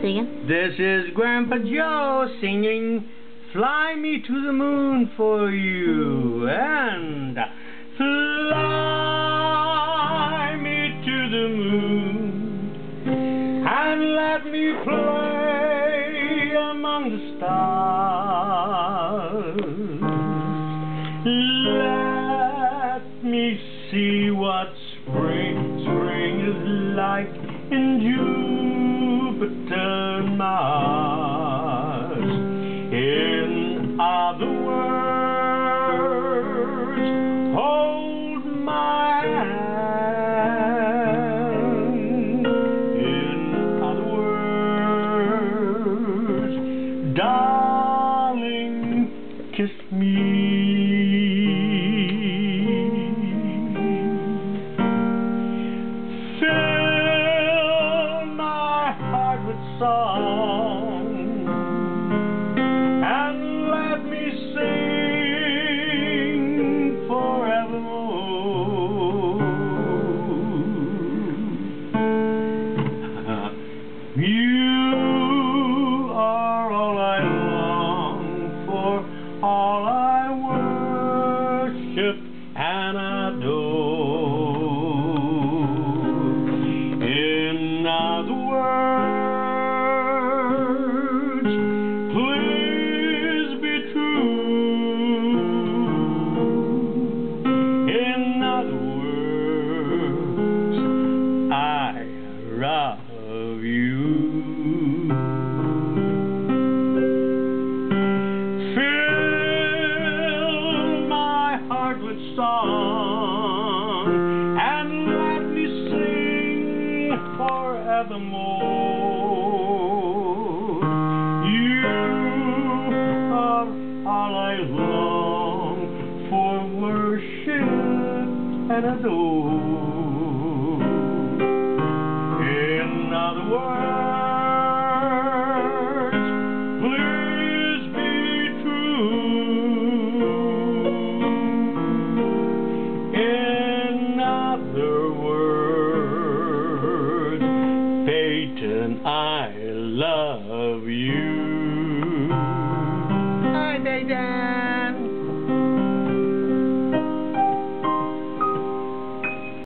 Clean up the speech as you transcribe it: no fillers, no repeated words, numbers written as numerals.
singing? This is Grandpa Joe singing Fly Me to the Moon for You, and fly me to the moon and let me play among the stars. Let me see what spring is like in Jupiter and Mars. In other words, hold my hand. In other words, darling, kiss me. Song and let me sing forevermore. You are all I long for, all I worship and adore. In other words, love you. Fill my heart with song and let me sing forevermore. You are all I long for, worship and adore. In other words, please be true. In other words, Peyton, I love you.